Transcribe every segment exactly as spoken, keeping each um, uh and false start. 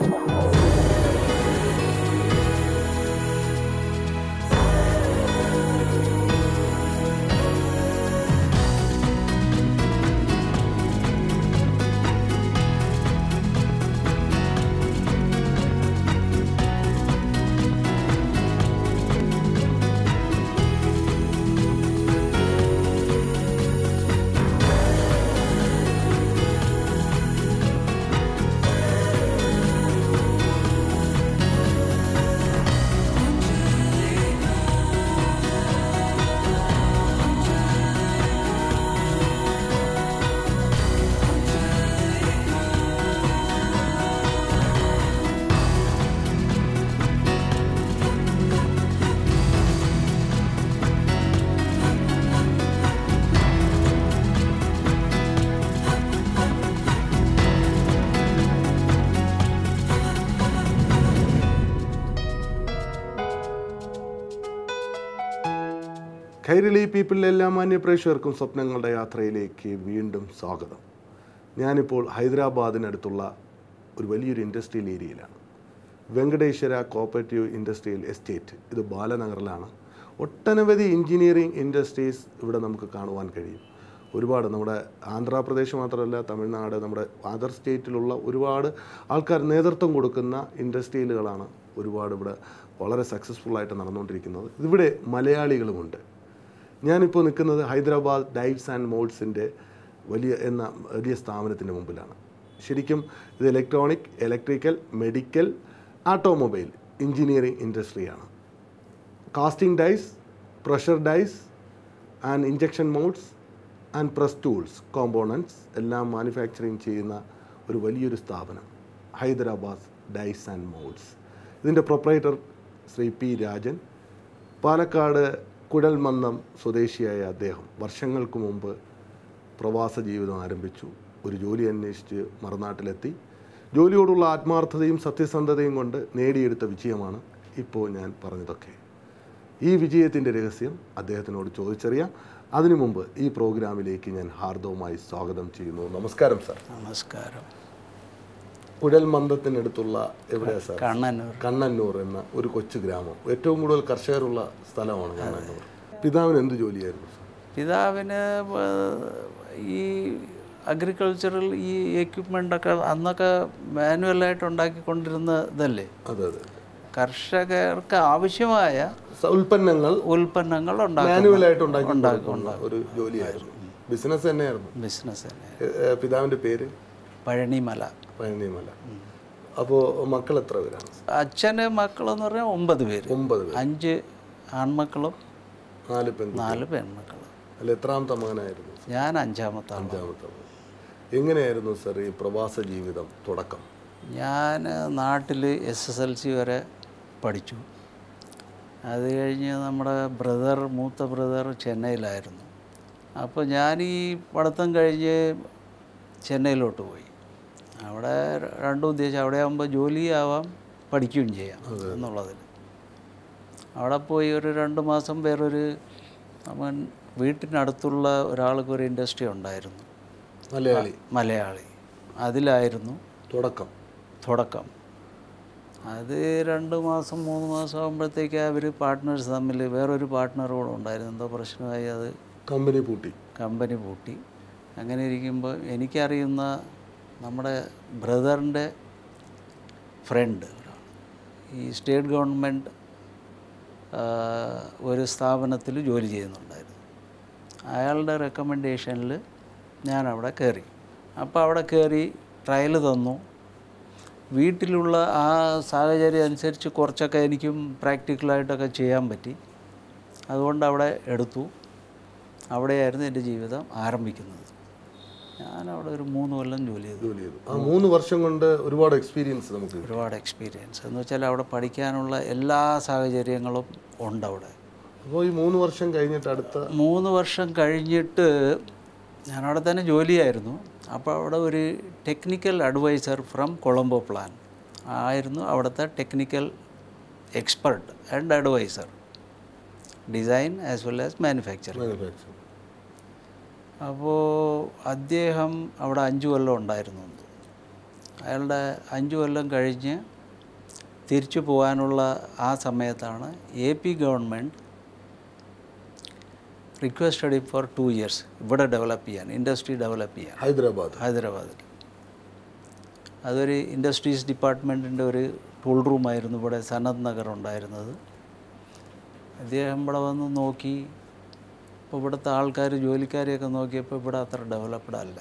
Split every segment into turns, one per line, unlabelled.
കൈരളി പീപ്പിളിലെ എല്ലാ മാന്യ പ്രേക്ഷകർക്കും സ്വപ്നങ്ങളുടെ യാത്രയിലേക്ക് വീണ്ടും സ്വാഗതം. ഞാനിപ്പോൾ ഹൈദരാബാദിനടുത്തുള്ള ഒരു വലിയൊരു ഇൻഡസ്ട്രിയൽ ഏരിയയിലാണ്. Venkateshwara cooperative industrial estate. ഇത് ബാലനഗറിലാണ്. ഒട്ടനവധി എഞ്ചിനീയറിംഗ് ഇൻഡസ്ട്രീസ് ഇവിടെ നമുക്ക് കാണുവാൻ കഴിയും. ഒരുപാട് നമ്മുടെ ആന്ധ്രാപ്രദേശ് മാത്രമല്ല, തമിഴ്നാട്, നമ്മുടെ അതർ സ്റ്റേറ്റിലുള്ള ഒരുപാട് ആൾക്കാർ നേതൃത്വം കൊടുക്കുന്ന ഇൻഡസ്ട്രിയലുകളാണ് ഒരുപാട് ഇവിടെ വളരെ സക്സസ്ഫുള്ളായിട്ട് നടന്നുകൊണ്ടിരിക്കുന്നത്. ഇവിടെ മലയാളികളുമുണ്ട്. ഞാനിപ്പോൾ നിൽക്കുന്നത് ഹൈദരാബാദ് ഡൈവ്സ് ആൻഡ് മോൾഡ്സിൻ്റെ വലിയ എന്ന വലിയ സ്ഥാപനത്തിൻ്റെ മുമ്പിലാണ്. ശരിക്കും ഇത് electronic, electrical, medical, automobile engineering ഇൻഡസ്ട്രിയാണ്. Casting dies, pressure dies and injection moulds and press tools, components എല്ലാം മാനുഫാക്ചറിങ് ചെയ്യുന്ന ഒരു വലിയൊരു സ്ഥാപനം ഹൈദരാബാദ് ഡൈസ് ആൻഡ് മോൾഡ്സ്. ഇതിൻ്റെ പ്രൊപ്പറേറ്റർ ശ്രീ പി രാജൻ. പാലക്കാട് കുഴൽമന്ദം സ്വദേശിയായ അദ്ദേഹം വർഷങ്ങൾക്ക് മുമ്പ് പ്രവാസ ജീവിതം ആരംഭിച്ചു. ഒരു ജോലി അന്വേഷിച്ച് മറുനാട്ടിലെത്തി. ജോലിയോടുള്ള ആത്മാർത്ഥതയും സത്യസന്ധതയും കൊണ്ട് നേടിയെടുത്ത വിജയമാണ് ഇപ്പോൾ ഞാൻ പറഞ്ഞതൊക്കെ. ഈ വിജയത്തിൻ്റെ രഹസ്യം അദ്ദേഹത്തിനോട് ചോദിച്ചറിയാം. അതിനു മുമ്പ് ഈ പ്രോഗ്രാമിലേക്ക് ഞാൻ ഹാർദവമായി സ്വാഗതം ചെയ്യുന്നു. നമസ്കാരം സാർ.
നമസ്കാരം.
കുഴൽമന്ദത്തിനടുത്തുള്ള എവിടെയാ സാർ?
കണ്ണന്നൂർ.
കണ്ണന്നൂർ എന്ന ഒരു കൊച്ചു ഗ്രാമം. ഏറ്റവും കൂടുതൽ കർഷകരുള്ള സ്ഥലമാണ് കണ്ണന്നൂർ. പിതാവിന് എന്ത് ജോലിയായിരുന്നു സാർ?
പിതാവിന് ഈ അഗ്രികൾച്ചറൽ ഈ എക്യുപ്മെൻ്റൊക്കെ അന്നൊക്കെ മാനുവലായിട്ട് ഉണ്ടാക്കിക്കൊണ്ടിരുന്ന ഇതല്ലേ.
അതെ അതെ.
കർഷകർക്ക് ആവശ്യമായ
ഉൽപ്പന്നങ്ങൾ
ഉൽപ്പന്നങ്ങൾ
മാനുവലായിട്ട് ഉണ്ടാക്കി ഒരു ജോലിയായിരുന്നു. ബിസിനസ് തന്നെയായിരുന്നു.
ബിസിനസ് തന്നെ.
പിതാവിൻ്റെ പേര്
പഴനിമല.
പഴനിമല. അപ്പോൾ മക്കൾ എത്ര പേരാണ്?
അച്ഛന് മക്കളെന്ന് പറഞ്ഞാൽ ഒമ്പത് പേര്.
ഒമ്പത് പേര്.
അഞ്ച് ആൺമക്കളും
നാല് പെൺ
നാല് പെൺമക്കളും.
അല്ല, എത്രാമത്തെ മകനായിരുന്നു?
ഞാൻ അഞ്ചാമത്തെ.
അഞ്ചാമത്തെ. എങ്ങനെയായിരുന്നു സാർ ഈ പ്രവാസ ജീവിതം തുടക്കം?
ഞാൻ നാട്ടിൽ എസ് എസ് എൽ സി വരെ പഠിച്ചു. അത് കഴിഞ്ഞ് നമ്മുടെ ബ്രദർ, മൂത്ത ബ്രദർ ചെന്നൈയിലായിരുന്നു. അപ്പോൾ ഞാൻ ഈ പഠിത്തം കഴിഞ്ഞ് ചെന്നൈയിലോട്ട് പോയി. അവിടെ രണ്ടും ഉദ്ദേശം, അവിടെ ആകുമ്പോൾ ജോലിയാവാം, പഠിക്കുകയും ചെയ്യാം എന്നുള്ളതിൽ. അവിടെ പോയി ഒരു രണ്ട് മാസം വേറൊരു അവൻ വീട്ടിനടുത്തുള്ള ഒരാൾക്ക് ഒരു ഇൻഡസ്ട്രി ഉണ്ടായിരുന്നു,
മലയാളി
മലയാളി അതിലായിരുന്നു
തുടക്കം
തുടക്കം അത് രണ്ട് മാസം മൂന്ന് മാസം ആകുമ്പോഴത്തേക്ക് അവർ പാർട്ട്നേഴ്സ് തമ്മിൽ വേറൊരു പാർട്ട്ണർ കൂടെ ഉണ്ടായിരുന്നു. എന്തോ പ്രശ്നമായി, അത്
കമ്പനി പൂട്ടി
കമ്പനി പൂട്ടി അങ്ങനെ ഇരിക്കുമ്പോൾ എനിക്കറിയുന്ന നമ്മുടെ ബ്രദറിൻ്റെ ഫ്രണ്ട് ഈ സ്റ്റേറ്റ് ഗവൺമെൻറ് ഒരു സ്ഥാപനത്തിൽ ജോലി ചെയ്യുന്നുണ്ടായിരുന്നു. അയാളുടെ റെക്കമെൻഡേഷനിൽ ഞാൻ അവിടെ കയറി. അപ്പോൾ അവിടെ കയറി ട്രയൽ തന്നു. വീട്ടിലുള്ള ആ സാഹചര്യം അനുസരിച്ച് കുറച്ചൊക്കെ എനിക്കും പ്രാക്ടിക്കലായിട്ടൊക്കെ ചെയ്യാൻ പറ്റി. അതുകൊണ്ട് അവിടെ എടുത്തു. അവിടെയായിരുന്നു എൻ്റെ ജീവിതം ആരംഭിക്കുന്നത്. ഞാനവിടെ ഒരു മൂന്ന് കൊല്ലം ജോലി ചെയ്തു
ജോലി ചെയ്തു ആ മൂന്ന് വർഷം കൊണ്ട് ഒരുപാട് എക്സ്പീരിയൻസ് നമുക്ക്
ഒരുപാട് എക്സ്പീരിയൻസ് എന്ന് വെച്ചാൽ അവിടെ പഠിക്കാനുള്ള എല്ലാ സാഹചര്യങ്ങളും ഉണ്ട് അവിടെ.
അപ്പോൾ ഈ മൂന്ന് വർഷം കഴിഞ്ഞിട്ട് അടുത്ത
മൂന്ന് വർഷം കഴിഞ്ഞിട്ട് ഞാനവിടെ തന്നെ ജോലിയായിരുന്നു. അപ്പോൾ അവിടെ ഒരു technical adviser from Colombo plan ആയിരുന്നു അവിടുത്തെ technical expert and adviser, design as well as manufacturing. അപ്പോൾ അദ്ദേഹം അവിടെ അഞ്ച് കൊല്ലം ഉണ്ടായിരുന്നു. അയാളുടെ അഞ്ച് കൊല്ലം കഴിഞ്ഞ് തിരിച്ചു പോകാനുള്ള ആ സമയത്താണ് A P government requested for two years ഇവിടെ ഡെവലപ്പ് ചെയ്യാൻ, ഇൻഡസ്ട്രി ഡെവലപ്പ് ചെയ്യാൻ
ഹൈദരാബാദ്
ഹൈദരാബാദിൽ. അതൊരു ഇൻഡസ്ട്രീസ് ഡിപ്പാർട്ട്മെൻറ്റിൻ്റെ ഒരു ടൂൾ റൂമായിരുന്നു ഇവിടെ സനത് നഗർ ഉണ്ടായിരുന്നത്. അദ്ദേഹം ഇവിടെ വന്ന് നോക്കി. ഇപ്പോൾ ഇവിടുത്തെ ആൾക്കാർ ജോലിക്കാരെയൊക്കെ നോക്കിയപ്പോൾ ഇവിടെ അത്ര ഡെവലപ്ഡ് അല്ല.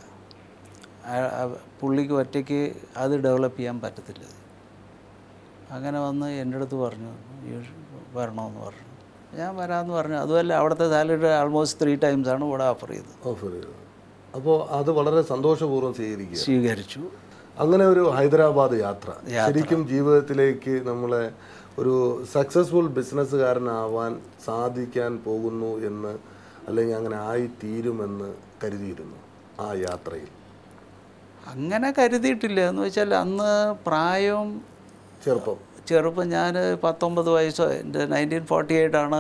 പുള്ളിക്ക് ഒറ്റയ്ക്ക് അത് ഡെവലപ്പ് ചെയ്യാൻ പറ്റത്തില്ല. അങ്ങനെ വന്ന് എൻ്റെ അടുത്ത് പറഞ്ഞു വരണമെന്ന് പറഞ്ഞു. ഞാൻ വരാമെന്ന് പറഞ്ഞു. അതുമല്ല അവിടുത്തെ സാലറി ആൾമോസ്റ്റ് ത്രീ ടൈംസാണ് ഇവിടെ ഓഫർ ചെയ്തത്.
ഓഫർ ചെയ്തത് അപ്പോൾ അത് വളരെ സന്തോഷപൂർവ്വം സ്വീകരിക്കുക
സ്വീകരിച്ചു.
അങ്ങനെ ഒരു ഹൈദരാബാദ് യാത്ര ശരിക്കും ജീവിതത്തിലേക്ക് നമ്മളെ ഒരു സക്സസ്ഫുൾ ബിസിനസ്സുകാരനാവാൻ സാധിക്കാൻ പോകുന്നു എന്ന്, അല്ലെങ്കിൽ അങ്ങനെ ആയിത്തീരുമെന്ന് കരുതിയിരുന്നു ആ യാത്രയിൽ?
അങ്ങനെ കരുതിയിട്ടില്ല. എന്ന് വെച്ചാൽ അന്ന് പ്രായം
ചെറുപ്പം
ചെറുപ്പം ഞാൻ പത്തൊമ്പത് വയസ്സോ, എൻ്റെ നയൻറ്റീൻ ഫോർട്ടി എയ്റ്റാണ്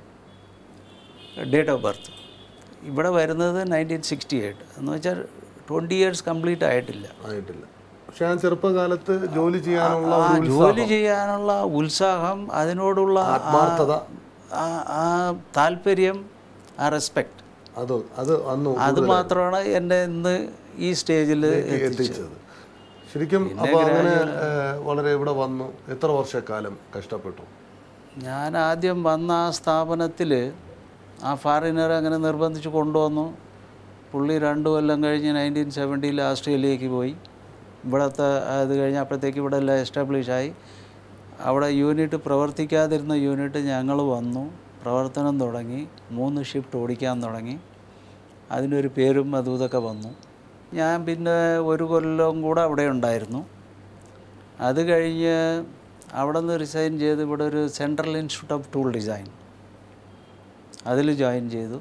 ഡേറ്റ് ഓഫ് ബർത്ത്. ഇവിടെ വരുന്നത് നയൻറ്റീൻ സിക്സ്റ്റി എയ്റ്റ് എന്ന് വെച്ചാൽ ട്വൻറ്റി ഇയേഴ്സ് കംപ്ലീറ്റ് ആയിട്ടില്ല
ആയിട്ടില്ല പക്ഷെ ആ ചെറുപ്പകാലത്ത് ജോലി ചെയ്യാനുള്ള
ജോലി ചെയ്യാനുള്ള ഉത്സാഹം, അതിനോടുള്ള
ആത്മാർത്ഥത,
ആ താല്പര്യം, ആ റെസ്പെക്റ്റ്,
അത് അത് അന്ന്
അത് മാത്രമാണ് എന്നെ ഇന്ന് ഈ സ്റ്റേജിൽ
എത്തിച്ചത് ശരിക്കും. അപ്പോൾ അങ്ങനെ വളരെ ഇവിടെ വന്നു. എത്ര വർഷക്കാലം കഷ്ടപ്പെട്ടു?
ഞാൻ ആദ്യം വന്ന ആ സ്ഥാപനത്തിൽ ആ ഫാറിനറെ അങ്ങനെ നിർബന്ധിച്ച് കൊണ്ടുവന്നു. പുള്ളി രണ്ട് കൊല്ലം കഴിഞ്ഞ് നയൻറ്റീൻ സെവൻറ്റിയിൽ ഓസ്ട്രേലിയക്ക് പോയി. ഇവിടുത്തെ അത് കഴിഞ്ഞ് അപ്പോഴത്തേക്ക് ഇവിടെ എല്ലാം എസ്റ്റാബ്ലിഷായി. അവിടെ യൂണിറ്റ് പ്രവർത്തിക്കാതിരുന്ന യൂണിറ്റ് ഞങ്ങൾ വന്നു, പ്രവർത്തനം തുടങ്ങി, മൂന്ന് ഷിഫ്റ്റ് ഓടിക്കാൻ തുടങ്ങി. അതിനൊരു പേരും അതും ഇതൊക്കെ വന്നു. ഞാൻ പിന്നെ ഒരു കൊല്ലം കൂടെ അവിടെ ഉണ്ടായിരുന്നു. അത് കഴിഞ്ഞ് അവിടെ നിന്ന് റിസൈൻ ചെയ്ത് ഇവിടെ ഒരു central institute of tool design അതിൽ ജോയിൻ ചെയ്തു.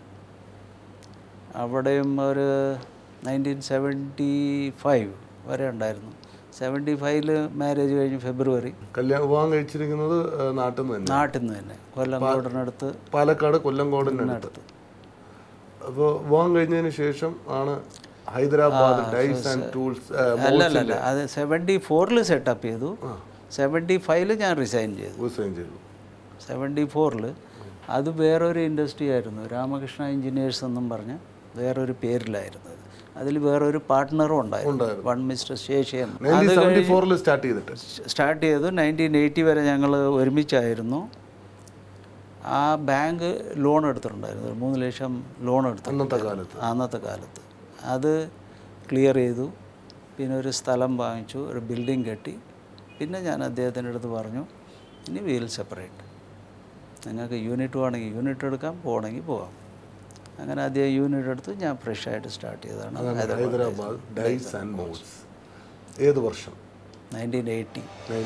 അവിടെയും ഒരു നയൻറ്റീൻ സെവൻറ്റി ഫൈവ് വരെ ഉണ്ടായിരുന്നു. സെവൻറ്റി ഫൈവില് മാരേജ് കഴിഞ്ഞ് ഫെബ്രുവരി.
കല്യാണം വിവാഹം കഴിച്ചിരിക്കുന്നത് നാട്ടിൽ നിന്ന് തന്നെ
നാട്ടിൽ നിന്ന് തന്നെ കൊല്ലംകോടിനടുത്ത്,
പാലക്കാട് കൊല്ലംകോടിനടുത്ത്. അപ്പോൾ വിവാഹം കഴിഞ്ഞതിന് ശേഷം ആണ് ഹൈദരാബാദ് ഡൈസ് ആൻഡ് ടൂൾസ്.
അല്ല അല്ല അല്ല അത് സെവൻറ്റി ഫോറിൽ സെറ്റപ്പ് ചെയ്തു. സെവൻറ്റി ഫൈവില് ഞാൻ റിസൈൻ ചെയ്തു
റിസൈൻ ചെയ്തു
സെവൻറ്റി ഫോറിൽ. അത് വേറൊരു ഇൻഡസ്ട്രി ആയിരുന്നു, രാമകൃഷ്ണ എഞ്ചിനീയേഴ്സ് എന്നും പറഞ്ഞ് വേറൊരു പേരിലായിരുന്നത്. അതിൽ വേറൊരു പാർട്ട്ണറും ഉണ്ടായിരുന്നു, വൺ മിസ്റ്റർ ശേഷം.
സ്റ്റാർട്ട് ചെയ്തിട്ട്
സ്റ്റാർട്ട് ചെയ്തു നയൻറ്റീൻ എയ്റ്റി വരെ ഞങ്ങൾ ഒരുമിച്ചായിരുന്നു. ആ ബാങ്ക് ലോൺ എടുത്തിട്ടുണ്ടായിരുന്നു, മൂന്ന് ലക്ഷം ലോൺ എടുത്തു
അന്നത്തെ കാലത്ത്
അന്നത്തെ കാലത്ത് അത് ക്ലിയർ ചെയ്തു. പിന്നെ ഒരു സ്ഥലം വാങ്ങിച്ചു, ഒരു ബിൽഡിംഗ് കെട്ടി. പിന്നെ ഞാൻ അദ്ദേഹത്തിൻ്റെ അടുത്ത് പറഞ്ഞു, ഇനി വീൽ സെപ്പറേറ്റ്, നിങ്ങൾക്ക് യൂണിറ്റ് വേണമെങ്കിൽ യൂണിറ്റ് എടുക്കാം, പോകണമെങ്കിൽ പോകാം. അങ്ങനെ അദ്ദേഹം യൂണിറ്റ് എടുത്ത് ഞാൻ ഫ്രഷായിട്ട് സ്റ്റാർട്ട് ചെയ്തതാണ്
ഹൈദരാബാദ് ഡൈസ് ആൻഡ് മോൾഡ്സ്. ഏത് വർഷം?
Nineteen eighty.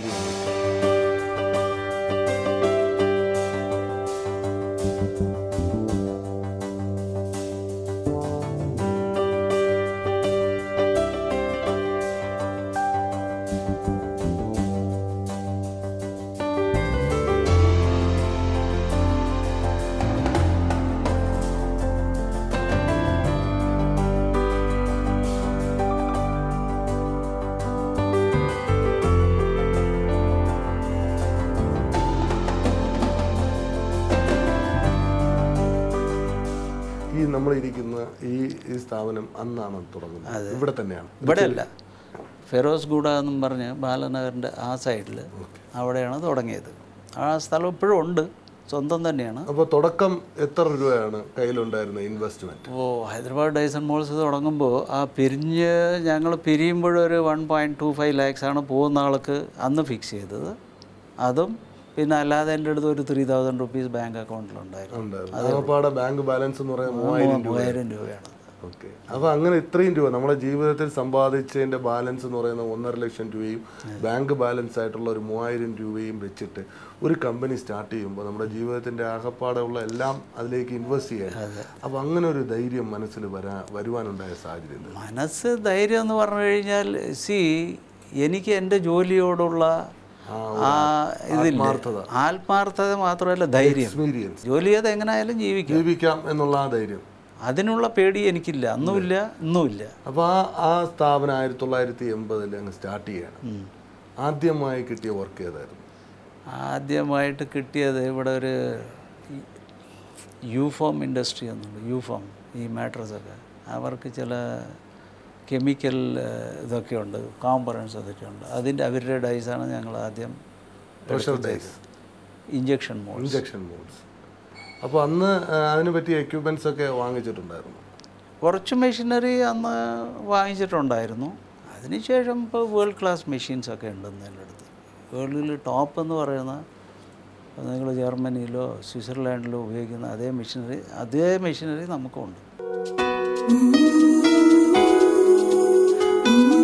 നമ്മളിരിക്കുന്ന ഈ ഈ സ്ഥാപനം അന്നാണ് തുടങ്ങുന്നത്? ഇവിടെ തന്നെയാണ്?
ഇവിടെ അല്ല, ഫെറോസ് ഗൂഡ എന്നും പറഞ്ഞ് ബാലനഗറിൻ്റെ ആ സൈഡിൽ അവിടെയാണ് തുടങ്ങിയത്. ആ സ്ഥലം ഇപ്പോഴും ഉണ്ട്, സ്വന്തം തന്നെയാണ്.
അപ്പോൾ തുടക്കം എത്ര രൂപയാണ് കയ്യിലുണ്ടായിരുന്നത് ഇൻവെസ്റ്റ്മെൻറ്റ്?
ഓ, ഹൈദരാബാദ് ഡൈസ് ആൻഡ് മോൾസ് തുടങ്ങുമ്പോൾ ആ പിരിഞ്ഞ് ഞങ്ങൾ പിരിയുമ്പോഴൊരു വൺ പോയിൻറ്റ് ടു ഫൈവ് ലാക്സാണ് പോകുന്ന ആൾക്ക് അന്ന് ഫിക്സ് ചെയ്തത്. അതും പിന്നെ അല്ലാതെ എൻ്റെ അടുത്ത് ഒരു ത്രീ തൗസൻഡ് റുപ്പീസ് ബാങ്ക് അക്കൗണ്ടിലുണ്ടായിരുന്നു.
ബാങ്ക് ബാലൻസ് എന്ന് പറയുന്നത്
മൂവായിരം രൂപയാണ്.
ഓക്കെ. അപ്പോൾ അങ്ങനെ ഇത്രയും രൂപ നമ്മുടെ ജീവിതത്തിൽ സമ്പാദിച്ചതിൻ്റെ ബാലൻസ് എന്ന് പറയുന്നത് ഒന്നര ലക്ഷം രൂപയും ബാങ്ക് ബാലൻസ് ആയിട്ടുള്ള ഒരു മൂവായിരം രൂപയും വെച്ചിട്ട് ഒരു കമ്പനി സ്റ്റാർട്ട് ചെയ്യുമ്പോൾ നമ്മുടെ ജീവിതത്തിൻ്റെ ആകപ്പാടുള്ള എല്ലാം അതിലേക്ക് ഇൻവെസ്റ്റ് ചെയ്യാൻ. അപ്പോൾ അങ്ങനെ ഒരു ധൈര്യം മനസ്സിൽ വരാ വരുവാനുണ്ടായ സാഹചര്യം?
മനസ്സ് ധൈര്യം എന്ന് പറഞ്ഞു കഴിഞ്ഞാൽ, സി എനിക്ക് എൻ്റെ ജോലിയോടുള്ള ആത്മാർത്ഥത മാത്രമല്ല ധൈര്യം. ജോലി ചെയ്ത് എങ്ങനെയായാലും ജീവിക്കാം
ജീവിക്കാം എന്നുള്ള ആ ധൈര്യം.
അതിനുള്ള പേടി എനിക്കില്ല, അന്നുമില്ല ഇന്നുമില്ല.
അപ്പോൾ ആ ആ സ്ഥാപനം ആയിരത്തി തൊള്ളായിരത്തി എൺപതിൽ അങ്ങ് സ്റ്റാർട്ട് ചെയ്യണം. ആദ്യമായി കിട്ടിയ വർക്ക് ഏതായിരുന്നു?
ആദ്യമായിട്ട് കിട്ടിയത് ഇവിടെ ഒരു യൂഫോം ഇൻഡസ്ട്രി എന്നുണ്ട്. യൂഫോം ഈ മാട്രസൊക്കെ അവർക്ക് ചില കെമിക്കൽ ഇതൊക്കെ ഉണ്ട്, കോമ്പണൻസ് അതൊക്കെ ഉണ്ട്. അതിൻ്റെ അവരുടെ ഡൈസാണ് ഞങ്ങൾ ആദ്യം
pressure dies,
injection mould
injection moulds. അപ്പോൾ അന്ന് അതിന് പറ്റിയ എക്യുപ്മെൻറ്റ്സ് ഒക്കെ വാങ്ങിച്ചിട്ടുണ്ടായിരുന്നു?
കുറച്ച് മെഷീനറി അന്ന് വാങ്ങിച്ചിട്ടുണ്ടായിരുന്നു. അതിനുശേഷം ഇപ്പോൾ വേൾഡ് ക്ലാസ് മെഷീൻസൊക്കെ ഉണ്ടെന്ന് എൻ്റെ അടുത്ത്. വേൾഡിൽ ടോപ്പ് എന്ന് പറയുന്ന നിങ്ങൾ ജർമ്മനിയിലോ സ്വിറ്റ്സർലാൻഡിലോ ഉപയോഗിക്കുന്ന അതേ മെഷീനറി അതേ മെഷീനറി നമുക്കുണ്ട്.